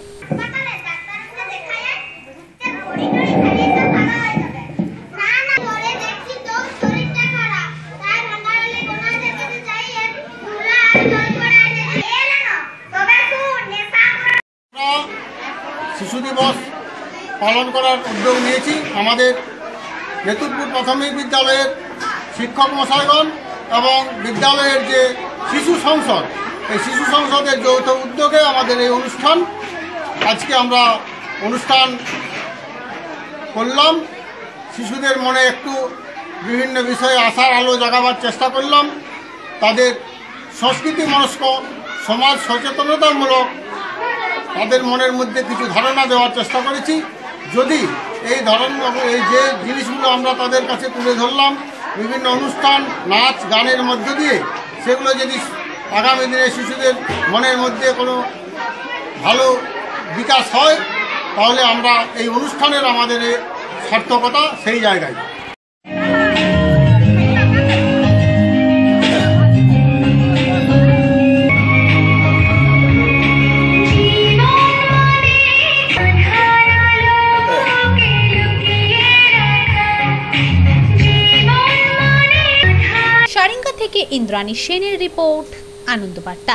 শিশু দিবস পালন করার উদ্যোগ নিয়েছি। আমাদের নেতুরপুর প্রাথমিক বিদ্যালয়ের শিক্ষক মশাইগণ এবং বিদ্যালয়ের যে শিশু সংসদ, এই শিশু সংসদের যৌথ উদ্যোগে আমাদের এই অনুষ্ঠান। আজকে আমরা অনুষ্ঠান করলাম, শিশুদের মনে একটু বিভিন্ন বিষয়ে আশার আলো জাগাবার চেষ্টা করলাম, তাদের সংস্কৃতি মনস্ক সমাজ সচেতনতামূলক তাদের মনের মধ্যে কিছু ধারণা দেওয়ার চেষ্টা করেছি। যদি এই ধরনের এই যে জিনিসগুলো আমরা তাদের কাছে তুলে ধরলাম বিভিন্ন অনুষ্ঠান নাচ গানের মধ্য দিয়ে, সেগুলো যদি আগামী দিনে শিশুদের মনের মধ্যে কোনো ভালো বিকাশ হয়, তাহলে আমরা এই অনুষ্ঠানের আমাদের সার্থকতা সেই জায়গায়। সারেঙ্গা থেকে ইন্দ্রাণী সেনের রিপোর্ট, আনন্দবার্তা।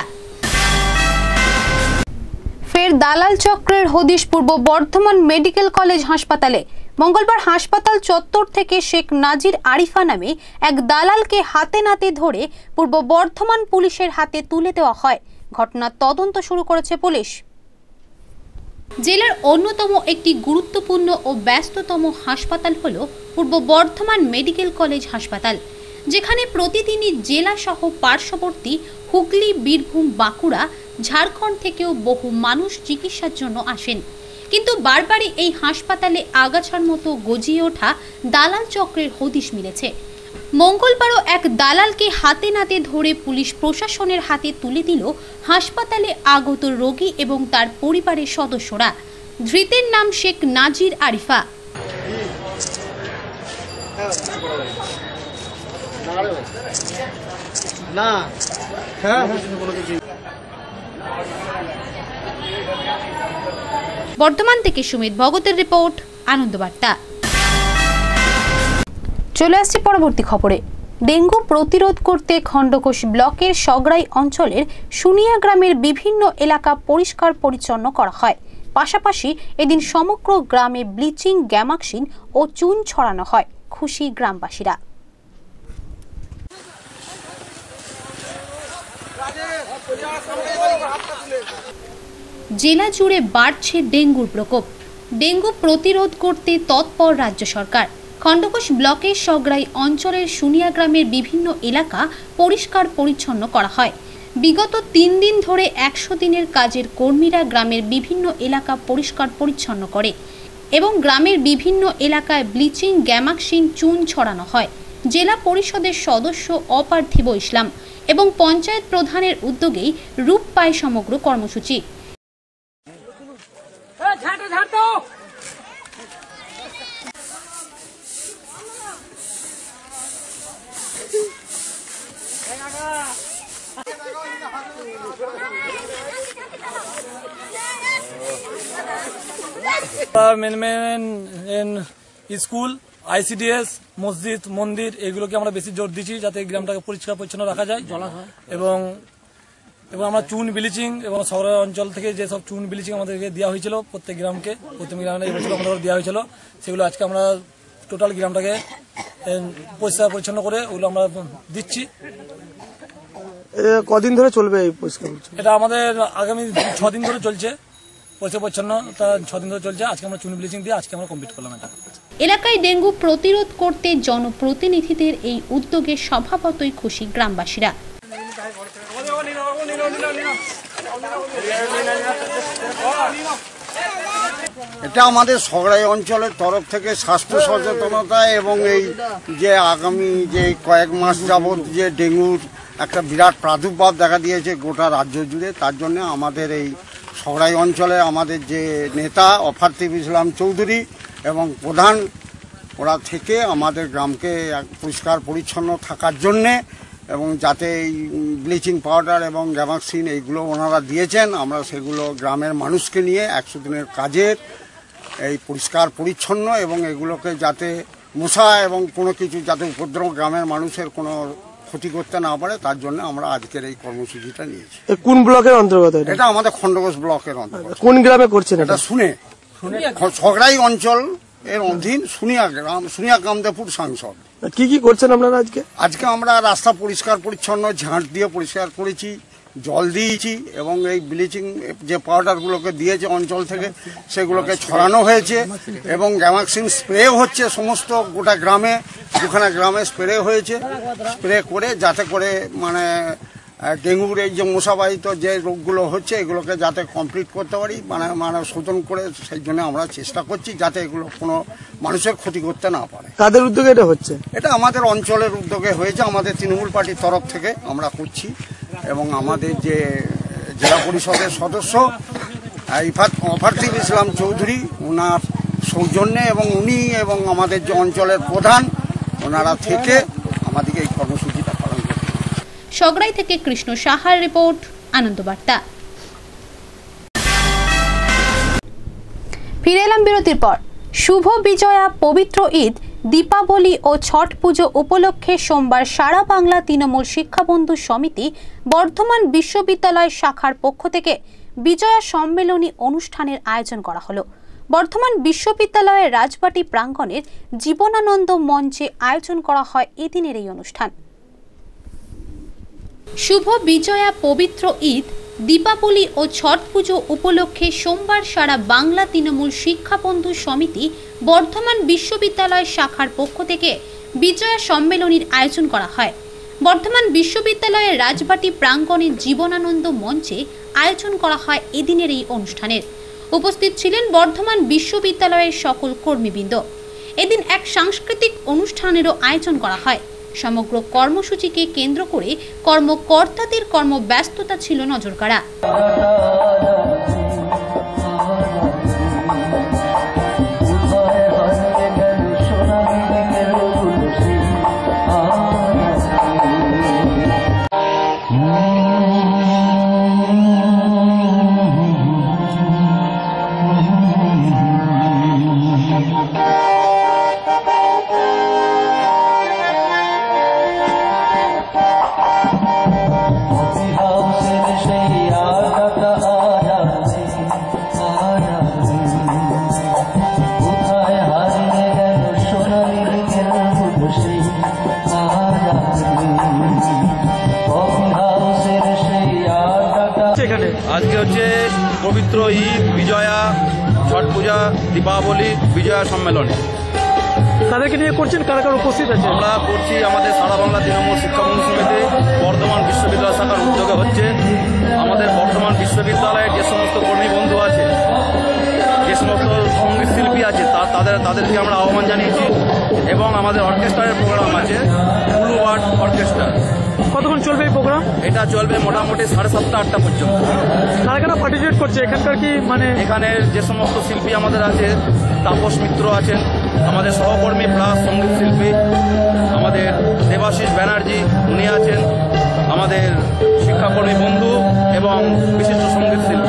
ফের দালাল চক্রের হদিশ পূর্ব বর্ধমান মেডিকেল কলেজ হাসপাতালে। মঙ্গলবার হাসপাতাল চত্বর থেকে শেখ নাজির আরিফা নামে এক দালালকে হাতে নাতে ধরে পূর্ব বর্ধমান পুলিশের হাতে তুলে দেওয়া হয়। ঘটনার তদন্ত শুরু করেছে পুলিশ। জেলার অন্যতম একটি গুরুত্বপূর্ণ ও ব্যস্ততম হাসপাতাল হল পূর্ব বর্ধমান মেডিকেল কলেজ হাসপাতাল, যেখানে প্রতিদিনই জেলা সহ পার্শ্ববর্তী হুগলি, বীরভূম, বাঁকুড়া, ঝাড়খণ্ড থেকেও বহু মানুষ চিকিৎসার জন্য আসেন। কিন্তু বারবারই এই হাসপাতালে আগাছার মতো গজিয়ে ওঠা দালাল চক্রের হদিশ মিলেছে। মঙ্গলবারও এক দালালকে হাতে নাতে ধরে পুলিশ প্রশাসনের হাতে তুলে দিল হাসপাতালে আগত রোগী এবং তার পরিবারের সদস্যরা। ধৃতের নাম শেখ নাজির আরিফা। না হ্যাঁ বর্ধমান থেকে সুমিত ভগতের রিপোর্ট, আনন্দবার্তা। চলে আসছে পরবর্তী খবরে। ডেঙ্গু প্রতিরোধ করতে খণ্ডঘোষ ব্লকের সগড়াই অঞ্চলের সুনিয়া গ্রামের বিভিন্ন এলাকা পরিষ্কার পরিচ্ছন্ন করা হয়। পাশাপাশি এদিন সমগ্র গ্রামে ব্লিচিং, গ্যামাক্সিন ও চুন ছড়ানো হয়। খুশি গ্রামবাসীরা। জেলা জুড়ে বাড়ছে ডেঙ্গুর প্রকোপ। ডেঙ্গু প্রতিরোধ করতে তৎপর রাজ্য সরকার। খণ্ডঘোষ ব্লকের সগড়াই অঞ্চলের সুনিয়া গ্রামের বিভিন্ন এলাকা পরিষ্কার পরিচ্ছন্ন করা হয়। বিগত তিন দিন ধরে একশো দিনের কাজের কর্মীরা গ্রামের বিভিন্ন এলাকা পরিষ্কার পরিচ্ছন্ন করে এবং গ্রামের বিভিন্ন এলাকায় ব্লিচিং, গ্যামাক্সিন, চুন ছড়ানো হয়। জেলা পরিষদের সদস্য অপার্থিব ইসলাম এবং পঞ্চায়েত প্রধানের উদ্যোগেই রূপ পায় সমগ্র কর্মসূচি। মেন মেন স্কুল, আইসিডিএস, মসজিদ, মন্দির এগুলোকে আমরা বেশি জোর দিচ্ছি যাতে গ্রামটাকে পরিষ্কার পরিচ্ছন্ন রাখা যায়। এবং এবং আমরা চুন, ব্লিচিং এবং শহর অঞ্চল থেকে যেসব চুন, ব্লিচিং আমাদেরকে দেওয়া হয়েছিল প্রত্যেক গ্রামকে, প্রত্যেক গ্রামে এবছর আমাদের দেওয়া হয়েছিল, সেগুলো আজকে আমরা টোটাল গ্রামটাকে পরিষ্কার পরিচ্ছন্ন করে ওগুলো আমরা দিচ্ছি। কদিন ধরে চলবে এই পরিষ্কার? এটা আমাদের আগামী ছ দিন ধরে চলছে পরিষ্কার পরিচ্ছন্নতা, ছ দিন ধরে চলছে। আজকে আমরা চুন, ব্লিচিং দিয়ে আজকে আমরা কমপ্লিট করলাম এটা। এলাকায় ডেঙ্গু প্রতিরোধ করতে জনপ্রতিনিধিদের এই উদ্যোগে স্বভাবতই খুশি গ্রামবাসীরা। এটা আমাদের সগড়াই অঞ্চলের তরফ থেকে স্বাস্থ্য সচেতনতা এবং এই যে আগামী যে কয়েক মাস যাবৎ যে ডেঙ্গুর একটা বিরাট প্রাদুর্ভাব দেখা দিয়েছে গোটা রাজ্য জুড়ে, তার জন্য আমাদের এই সগড়াই অঞ্চলে আমাদের যে নেতা অপার্থিব ইসলাম চৌধুরী এবং প্রধান, ওরা থেকে আমাদের গ্রামকে পরিষ্কার পরিচ্ছন্ন থাকার জন্যে এবং যাতে এই ব্লিচিং পাউডার এবং গ্যামাক্সিন এইগুলো ওনারা দিয়েছেন, আমরা সেগুলো গ্রামের মানুষকে নিয়ে একশো দিনের কাজের এই পরিষ্কার পরিচ্ছন্ন এবং এগুলোকে যাতে মশা এবং কোনো কিছু যাতে উপদ্রব গ্রামের মানুষের কোনো ক্ষতি করতে না পারে, তার জন্য আমরা আজকের এই কর্মসূচিটা নিয়েছি। কোন ব্লকের অন্তর্গত? এটা আমাদের খণ্ডঘোষ ব্লকের অন্তর্গত। কোন গ্রামে করছেন এটা? শুনে ছগড়াই অঞ্চল এর অধীন সুনিয়া গ্রাম সুনিয়া কামদেপুর সাংসদ। কি কি করছেন আপনারা আজকে? আজকে আমরা রাস্তা পরিষ্কার পরিচ্ছন্ন ঝাঁট দিয়ে পরিষ্কার করেছি, জল দিয়েছি এবং এই ব্লিচিং যে পাউডারগুলোকে দিয়েছে অঞ্চল থেকে সেগুলোকে ছড়ানো হয়েছে এবং গ্যামাক্সিন স্প্রে হচ্ছে সমস্ত গোটা গ্রামে, দুখানা গ্রামে স্প্রে হয়েছে। স্প্রে করে যাতে করে মানে ডেঙ্গুর এই যে মশাবাহিত যে রোগগুলো হচ্ছে এগুলোকে যাতে কমপ্লিট করতে পারি, মানে মানে শোধন করে, সেই জন্য আমরা চেষ্টা করছি যাতে এগুলো কোনো মানুষের ক্ষতি করতে না পারে। কাদের উদ্যোগে এটা হচ্ছে? এটা আমাদের অঞ্চলের উদ্যোগে হয়েছে, আমাদের তৃণমূল পার্টির তরফ থেকে আমরা করছি এবং আমাদের যে জেলা পরিষদের সদস্য ইফাত অফারতিব ইসলাম চৌধুরী ওনার সৌজন্যে এবং উনি এবং আমাদের যে অঞ্চলের প্রধান ওনারা থেকে আমাদেরকে এই কর্মসূচিটা পালন করতে। সগড়াই থেকে কৃষ্ণ সাহার রিপোর্ট, আনন্দবার্তা। ফিরে এলাম বিরতির পর। শুভ বিজয়া পবিত্র ঈদ, দীপাবলি ও ছট পুজো উপলক্ষে সোমবার সারা বাংলা তৃণমূল শিক্ষাবন্ধু সমিতি বর্ধমান বিশ্ববিদ্যালয় শাখার পক্ষ থেকে বিজয়া সম্মেলনী অনুষ্ঠানের আয়োজন করা হলো। বর্ধমান বিশ্ববিদ্যালয়ের রাজবাটি প্রাঙ্গণের জীবনানন্দ মঞ্চে আয়োজন করা হয় এদিনের এই অনুষ্ঠান। শুভ বিজয়া পবিত্র ঈদ, দীপাবলি ও ছট পুজো উপলক্ষে সোমবার সারা বাংলা তৃণমূল শিক্ষাবন্ধু সমিতি বর্ধমান বিশ্ববিদ্যালয় শাখার পক্ষ থেকে বিজয়া সম্মেলনীর আয়োজন করা হয়। বর্ধমান বিশ্ববিদ্যালয়ের রাজবাটি প্রাঙ্গণের জীবনানন্দ মঞ্চে আয়োজন করা হয় এদিনের এই অনুষ্ঠানের। উপস্থিত ছিলেন বর্ধমান বিশ্ববিদ্যালয়ের সকল কর্মীবৃন্দ। এদিন এক সাংস্কৃতিক অনুষ্ঠানেরও আয়োজন করা হয়। সমগ্র কর্মসূচিকে কেন্দ্র করে কর্মকর্তাদের কর্মব্যস্ততা ছিল নজরকাড়া। আজকে হচ্ছে পবিত্র ঈদ, বিজয়া, ছট পূজা, দীপাবলি বিজয়া সম্মেলন। তাদেরকে নিয়ে করছেন, কারা কারা উপস্থিত আছে? আমরা করছি আমাদের সারা বাংলা তৃণমূল শিক্ষাবন্ধু সমিতি বর্ধমান বিশ্ববিদ্যালয় শাখার উদ্যোগে হচ্ছে। আমাদের বর্ধমান বিশ্ববিদ্যালয়ের যে সমস্ত কর্মী বন্ধু আছে, যে সমস্ত সঙ্গীত শিল্পী আছে, তাদের তাদেরকে আমরা আহ্বান জানিয়েছি এবং আমাদের অর্কেস্ট্রারের প্রোগ্রাম আছে, ব্লু বার্ড অর্কেস্ট্রা। কতক্ষণ চলবে এই প্রোগ্রাম? এটা চলবে মোটামুটি সাড়ে সাতটা আটটা পর্যন্ত। কারা কারা পার্টিসিপেট করছে এখানকার? কি মানে এখানের যে সমস্ত শিল্পী আমাদের আছে, তাপস মিত্র আছেন আমাদের সহকর্মী প্লাস সঙ্গীত শিল্পী, আমাদের দেবাশিস ব্যানার্জি উনি আছেন আমাদের শিক্ষাকর্মী বন্ধু এবং বিশিষ্ট সঙ্গীত শিল্পী।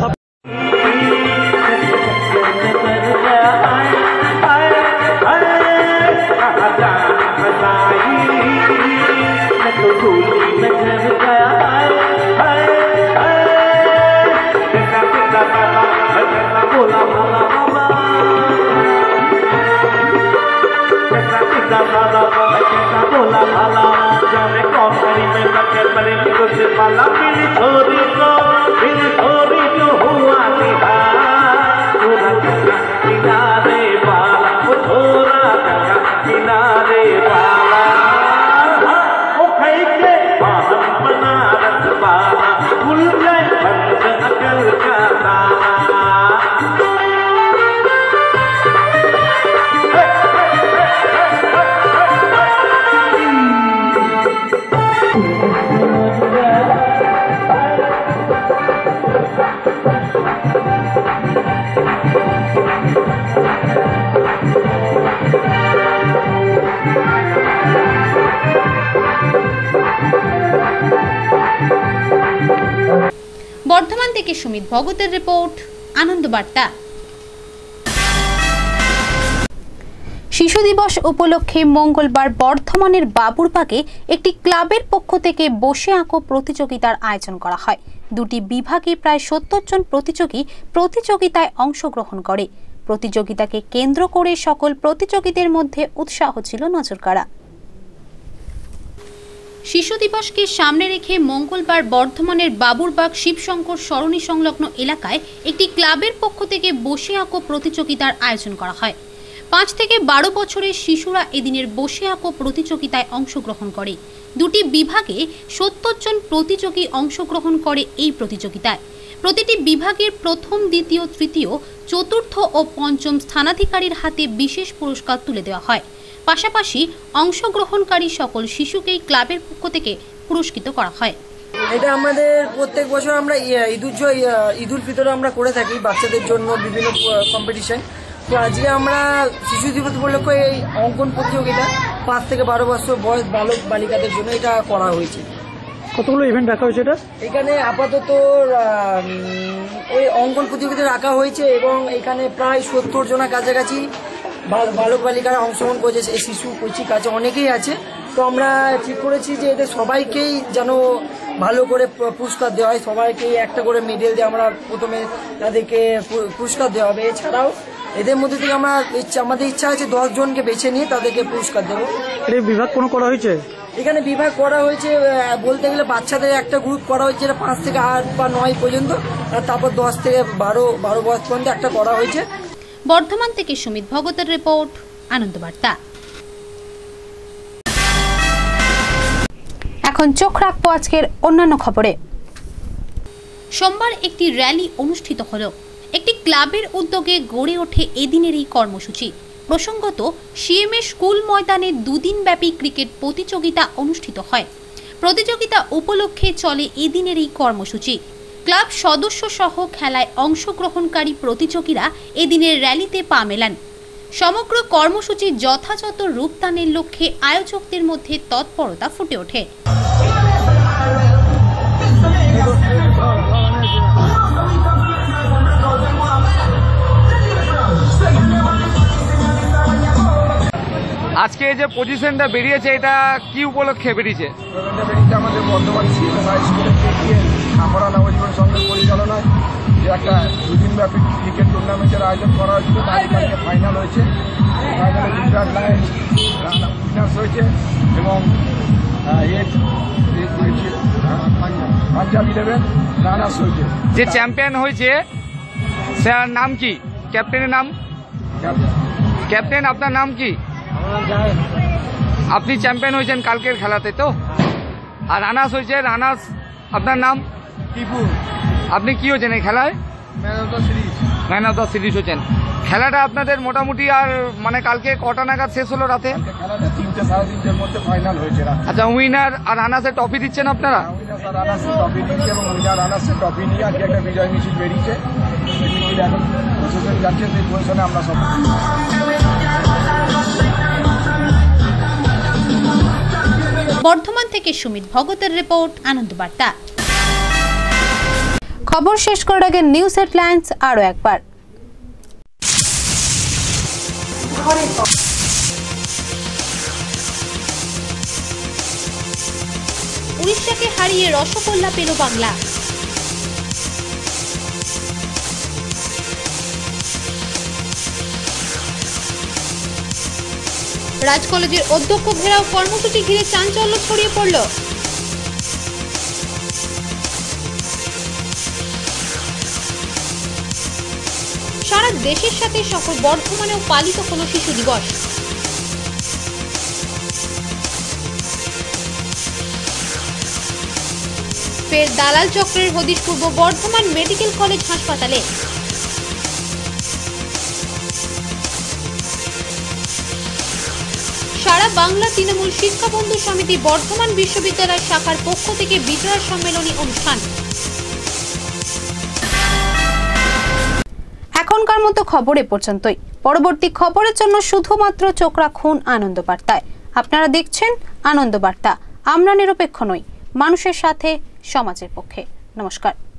বর্ধমান থেকে সুমিত ভগতের রিপোর্ট, আনন্দবার্তা। শিশু দিবস উপলক্ষে মঙ্গলবার বর্ধমানের বাবুরবাগে একটি ক্লাবের পক্ষ থেকে বসে আঁকো প্রতিযোগিতার আয়োজন করা হয়। দুটি বিভাগে প্রায় সত্তর জন প্রতিযোগী প্রতিযোগিতায় অংশগ্রহণ করে। প্রতিযোগিতাকে কেন্দ্র করে সকল প্রতিযোগীদের মধ্যে উৎসাহ ছিল নজরকাড়া। শিশু দিবসকে সামনে রেখে মঙ্গলবার বর্ধমানের বাবুরবাগ শিবশঙ্কর সরণি সংলগ্ন এলাকায় একটি ক্লাবের পক্ষ থেকে বসে আঁকো প্রতিযোগিতার আয়োজন করা হয়। পাঁচ থেকে বারো বছরের শিশুরা এদিনের বসে আঁকো প্রতিযোগিতায় অংশগ্রহণ করে। দুটি বিভাগে সত্তর জন প্রতিযোগী অংশগ্রহণ করে এই প্রতিযোগিতায়। প্রতিটি বিভাগের প্রথম, দ্বিতীয়, তৃতীয়, চতুর্থ ও পঞ্চম স্থানাধিকারীর হাতে বিশেষ পুরস্কার তুলে দেওয়া হয়। পাশাপাশি অংশগ্রহণকারী সকল শিশুকেই ক্লাবের পক্ষ থেকে পুরস্কৃত করা হয়। এটা আমাদের প্রত্যেক বছর আমরা ঈদুল ঈদুল ফিতরে আমরা করে থাকি বাচ্চাদের জন্য বিভিন্ন কম্পিটিশন। তো আজকে আমরা শিশু দিবস উপলক্ষে এই অঙ্কন প্রতিযোগিতা পাঁচ থেকে বারো বছর বয়স বালক বালিকাদের জন্য এটা করা হয়েছে। কতগুলো ইভেন্ট রাখা হয়েছে এটা? এখানে আপাতত ওই অঙ্কন প্রতিযোগিতা রাখা হয়েছে এবং এখানে প্রায় সত্তর জনের কাছাকাছি বালক বালিকারা অংশগ্রহণ করেছে। এই শিশু কৈশিক আছে, অনেকেই আছে। তো আমরা ঠিক করেছি যে এদের সবাইকেই যেন ভালো করে পুরস্কার দেওয়া হয়, সবাইকেই একটা করে মেডেল দিয়ে আমরা প্রথমে তাদেরকে পুরস্কার দেওয়া হবে। এছাড়াও এদের মধ্যে থেকে আমরা আমাদের ইচ্ছা আছে দশ জনকে বেছে নিয়ে তাদেরকে পুরস্কার দেবো। বিভাগ কোনো করা হয়েছে? এখানে বিভাগ করা হয়েছে বলতে গেলে বাচ্চাদের একটা গ্রুপ করা হয়েছে যেটা পাঁচ থেকে আট বা নয় পর্যন্ত, আর তারপর দশ থেকে বারো বারো বয়স পর্যন্ত একটা করা হয়েছে। বর্ধমান থেকে সুমিত ভগতের রিপোর্ট, আনন্দবার্তা। এখন চোখ রাখবো আজকের অন্যান্য খবরে। সোমবার একটি র্যালি অনুষ্ঠিত হলো। একটি ক্লাবের উদ্যোগে গড়ে ওঠে এদিনের এই কর্মসূচি। প্রসঙ্গত, সিএমএ স্কুল ময়দানে দুদিন ব্যাপী ক্রিকেট প্রতিযোগিতা অনুষ্ঠিত হয়। প্রতিযোগিতা উপলক্ষে চলে এদিনের এই কর্মসূচি। ক্লাব সদস্য সহ খেলায় অংশগ্রহণকারী প্রতিযোগীরা এদিনের র্যালিতে পা মেলান। সমগ্র কর্মসূচি যথাযথ রূপদানের লক্ষ্যে আয়োজকদের মধ্যে তৎপরতা ফুটে ওঠে। আজকে যে পজিশনটা বেরিয়েছে এটা কি উপলক্ষে বেরিয়েছে? বেরিয়েছে আমাদের বর্ধমান সিএমএস হাই স্কুলের আমরা নবজীবন সংঘের পরিচালনায় যে একটা দুদিন ব্যাপী ক্রিকেট টুর্নামেন্টের আয়োজন করা হয়েছিল। তার কালকে ফাইনাল হয়েছে। ফাইনালে গুজরাট লায়ন্স উইনার্স হয়েছে এবং পাঞ্জাব ইলেভেন রানার্স হয়েছে। যে চ্যাম্পিয়ন হয়েছে স্যার নাম কি? ক্যাপ্টেনের নাম? ক্যাপ্টেন আপনার নাম কি? আপনি চ্যাম্পিয়ন হয়েছেন কালকের খেলাতে তো? আর রানার্স হয়েছে, রানার্স আপনার নাম? টিপু। আপনি কি হয়েছেন এই খেলায়? Man of the series. Man of the series হয়েছেন। খেলাটা আপনাদের মোটামুটি আর মানে কালকে কটা নাগাদ শেষ হলো রাতে? খেলাটা তিনটে সাড়ে তিনটের মধ্যে ফাইনাল হয়েছে। আচ্ছা, উইনার আর রানার্সের ট্রফি দিচ্ছেন আপনারা? উইনার আর রানার্সের ট্রফি দিচ্ছে এবং উইনার রানার্সের ট্রফি নিয়ে আজকে একটা বিজয় মিছিল বেরিয়েছে। এখন প্রশাসন যাচ্ছে, সেই প্রশাসনে আমরা সব। বর্ধমান থেকে সুমিত ভগতের রিপোর্ট, আনন্দবার্তা। খবর শেষ করার আগে নিউজ হেডলাইন্স আরো একবার। উড়িষ্যাকে হারিয়ে রসগোল্লা পেল বাংলা। রাজ কলেজের অধ্যক্ষ ঘেরাও কর্মসূচি ঘিরে চাঞ্চল্য ছড়িয়ে পড়ল। সারা দেশের সাথে শহর বর্ধমানেও পালিত হলো শিশু দিবস। ফের দালাল চক্রের হদিশ পূর্ব বর্ধমান মেডিকেল কলেজ হাসপাতালে। সারা বাংলা তৃণমূল শিক্ষা বন্ধু সমিতি বর্ধমান বিশ্ববিদ্যালয় শাখার পক্ষ থেকে বিজয়া সম্মেলনী অনুষ্ঠান। এখনকার মতো খবর এ পর্যন্তই। পরবর্তী খবরের জন্য শুধুমাত্র চোখ রাখুন আনন্দবার্তায়। আপনারা দেখছেন আনন্দবার্তা। আমরা নিরপেক্ষ নই, মানুষের সাথে, সমাজের পক্ষে। নমস্কার।